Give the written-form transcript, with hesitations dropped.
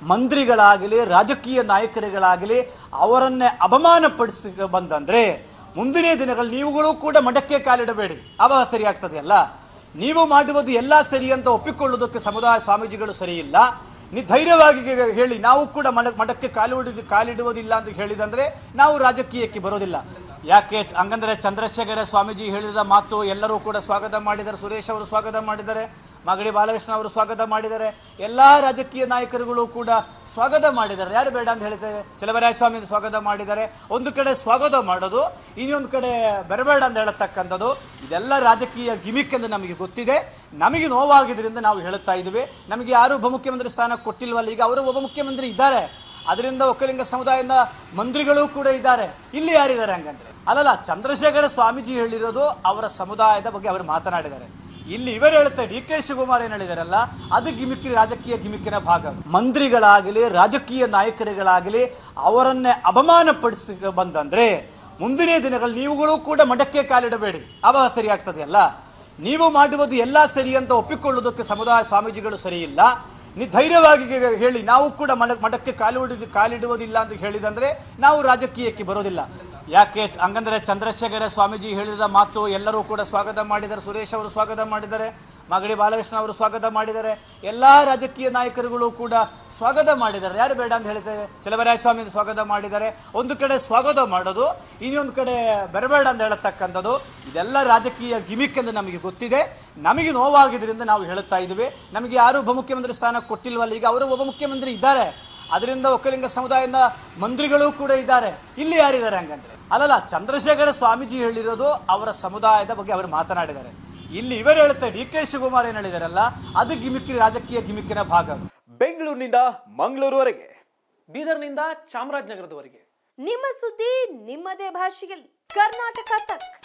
ಮಂತ್ರಿಗಳಾಗಲಿ ರಾಜಕೀಯ ನಾಯಕರುಗಳಾಗಲಿ ಅವರನ್ನೇ ಅವಮಾನಪಡಿಸಿ ಬಂದಂದ್ರೆ ಮುಂದಿನ ದಿನಗಳಲ್ಲಿ ನೀವುಗಳು ಕೂಡ ಮಠಕ್ಕೆ ಕಾಲಿಡಬೇಡಿ. ಆವಾಗ ಸರಿಯಾಗ್ತದೆ ಅಲ್ಲ. ನೀವು ಮಾಡುವುದು ಎಲ್ಲ ಸರಿ ಅಂತ ಒಪ್ಪಿಕೊಳ್ಳುವುದಕ್ಕೆ ಸಮುದಾಯ ಸ್ವಾಮೀಜಿಗಳು ಸರಿ ಇಲ್ಲ. ನೀವು ಧೈರ್ಯವಾಗಿ ಹೇಳಿ ನಾವು ಕೂಡ ಮಠಕ್ಕೆ ಕಾಲಿಡುವುದಿಲ್ಲ ಅಂತ ಹೇಳಿದಂದ್ರೆ ನಾವು ರಾಜಕೀಯಕ್ಕೆ ಬರೋದಿಲ್ಲ. ಯಾಕೆ ಹಂಗಂದ್ರೆ ಚಂದ್ರಶೇಖರ ಸ್ವಾಮೀಜಿ ಹೇಳಿದ ಮಾತು ಎಲ್ಲರೂ ಕೂಡ ಸ್ವಾಗತ ಮಾಡಿದ್ದಾರೆ. ಸುರೇಶ್ ಅವರು ಸ್ವಾಗತ ಮಾಡಿದ್ದಾರೆ, ಮಾಗಡಿ ಬಾಲಕೃಷ್ಣ ಅವರು ಸ್ವಾಗತ ಮಾಡಿದ್ದಾರೆ, ಎಲ್ಲ ರಾಜಕೀಯ ನಾಯಕರುಗಳು ಕೂಡ ಸ್ವಾಗತ ಮಾಡಿದ್ದಾರೆ. ಯಾರು ಬೇಡ ಅಂತ ಹೇಳ್ತಾರೆ? ಚಲುವರಾಯ ಸ್ವಾಮಿ ಸ್ವಾಗತ ಮಾಡಿದ್ದಾರೆ. ಒಂದು ಕಡೆ ಸ್ವಾಗತ ಮಾಡೋದು, ಇನ್ನೊಂದು ಕಡೆ ಬರಬೇಡ ಅಂತ ಹೇಳತಕ್ಕಂಥದ್ದು, ಇದೆಲ್ಲ ರಾಜಕೀಯ ಗಿಮಿಕ್ ಎಂದು ನಮಗೆ ಗೊತ್ತಿದೆ. ನಮಗೆ ನೋವಾಗಿದ್ದರಿಂದ ನಾವು ಹೇಳುತ್ತಾ ಇದ್ದೀವಿ. ನಮಗೆ ಯಾರು ಉಪಮುಖ್ಯಮಂತ್ರಿ ಸ್ಥಾನ ಕೊಟ್ಟಿಲ್ವಲ್ಲ. ಈಗ ಅವರು ಉಪಮುಖ್ಯಮಂತ್ರಿ ಇದ್ದಾರೆ, ಅದರಿಂದ ಒಕ್ಕಲಿಗ ಸಮುದಾಯದ ಮಂತ್ರಿಗಳು ಕೂಡ ಇದ್ದಾರೆ. ಇಲ್ಲಿ ಯಾರಿದ್ದಾರೆ ಹಂಗಂದ್ರೆ? ಅಲ್ಲಲ್ಲ, ಚಂದ್ರಶೇಖರ ಸ್ವಾಮೀಜಿ ಹೇಳಿರೋದು ಅವರ ಸಮುದಾಯದ ಬಗ್ಗೆ ಅವರು ಮಾತನಾಡಿದ್ದಾರೆ. ಇಲ್ಲಿ ಇವರು ಹೇಳ್ತಾರೆ, ಡಿ ಕೆ ಶಿವಕುಮಾರ್ ಏನು ಹೇಳಿದಾರಲ್ಲ, ಅದು ಗಿಮಿಕ್, ರಾಜಕೀಯ ಗಿಮಿಕ್ಕಿನ ಭಾಗ. ಮಂತ್ರಿಗಳಾಗಲಿ ರಾಜಕೀಯ ನಾಯಕರುಗಳಾಗಲಿ ಅವರನ್ನೇ ಅವಮಾನಪಡಿಸಿ ಬಂದಂದ್ರೆ ಮುಂದಿನ ದಿನಗಳಲ್ಲಿ ನೀವುಗಳು ಕೂಡ ಮಠಕ್ಕೆ ಕಾಲಿಡಬೇಡಿ. ಆವಾಗ ಸರಿಯಾಗ್ತದೆ ಅಲ್ಲ. ನೀವು ಮಾಡುವುದು ಎಲ್ಲ ಸರಿ ಅಂತ ಒಪ್ಪಿಕೊಳ್ಳುವುದಕ್ಕೆ ಸಮುದಾಯ ಸ್ವಾಮೀಜಿಗಳು ಸರಿ ಇಲ್ಲ. ನೀವು ಧೈರ್ಯವಾಗಿ ಹೇಳಿ ನಾವು ಕೂಡ ಮಠಕ್ಕೆ ಕಾಲಿಡುವುದಿಲ್ಲ ಅಂತ ಹೇಳಿದಂದ್ರೆ ನಾವು ರಾಜಕೀಯಕ್ಕೆ ಬರೋದಿಲ್ಲ. ಯಾಕೆ ಹಂಗಂದ್ರೆ ಚಂದ್ರಶೇಖರ ಸ್ವಾಮೀಜಿ ಹೇಳಿದ ಮಾತು ಎಲ್ಲರೂ ಕೂಡ ಸ್ವಾಗತ ಮಾಡಿದ್ದಾರೆ. ಸುರೇಶ್ ಅವರು ಸ್ವಾಗತ ಮಾಡಿದ್ದಾರೆ, ಮಾಗಡಿ ಬಾಲಕೃಷ್ಣ ಅವರು ಸ್ವಾಗತ ಮಾಡಿದ್ದಾರೆ, ಎಲ್ಲ ರಾಜಕೀಯ ನಾಯಕರುಗಳು ಕೂಡ ಸ್ವಾಗತ ಮಾಡಿದ್ದಾರೆ. ಯಾರು ಬೇಡ ಅಂತ ಹೇಳ್ತಾರೆ? ಚಲುವರಾಯ ಸ್ವಾಮಿ ಸ್ವಾಗತ ಮಾಡಿದ್ದಾರೆ. ಒಂದು ಕಡೆ ಸ್ವಾಗತ ಮಾಡೋದು, ಇನ್ನೊಂದು ಕಡೆ ಬರಬೇಡ ಅಂತ ಹೇಳತಕ್ಕಂಥದ್ದು, ಇದೆಲ್ಲ ರಾಜಕೀಯ ಗಿಮಿಕ್ ಎಂದು ನಮಗೆ ಗೊತ್ತಿದೆ. ನಮಗೆ ನೋವಾಗಿದ್ದರಿಂದ ನಾವು ಹೇಳುತ್ತಾ ಇದ್ದೀವಿ. ನಮಗೆ ಯಾರು ಉಪಮುಖ್ಯಮಂತ್ರಿ ಸ್ಥಾನ ಕೊಟ್ಟಿಲ್ವಲ್ಲ. ಈಗ ಅವರು ಉಪಮುಖ್ಯಮಂತ್ರಿ ಇದ್ದಾರೆ, ಅದರಿಂದ ಒಕ್ಕಲಿಗ ಸಮುದಾಯದ ಮಂತ್ರಿಗಳು ಕೂಡ ಇದ್ದಾರೆ. ಇಲ್ಲಿ ಯಾರಿದ್ದಾರೆ ಹಂಗಂದ್ರೆ? ಅಲ್ಲಲ್ಲ, ಚಂದ್ರಶೇಖರ ಸ್ವಾಮೀಜಿ ಹೇಳಿರೋದು ಅವರ ಸಮುದಾಯದ ಬಗ್ಗೆ ಅವರು ಮಾತನಾಡಿದ್ದಾರೆ. ಇಲ್ಲಿ ಇವರು ಹೇಳ್ತಾರೆ, ಡಿ ಕೆ ಶಿವಕುಮಾರ್ ಏನು ಹೇಳಿದಾರಲ್ಲ, ಅದು ಗಿಮಿಕ್, ರಾಜಕೀಯ ಗಿಮಿಕ್ಕಿನ ಭಾಗ. ಬೆಂಗಳೂರಿನಿಂದ ಮಂಗಳೂರುವರೆಗೆ, ಬೀದರ್ನಿಂದ ಚಾಮರಾಜನಗರದವರೆಗೆ ನಿಮ್ಮ ಸುದ್ದಿ ನಿಮ್ಮದೇ ಭಾಷೆಯಲ್ಲಿ. ಕರ್ನಾಟಕ ತಕ್.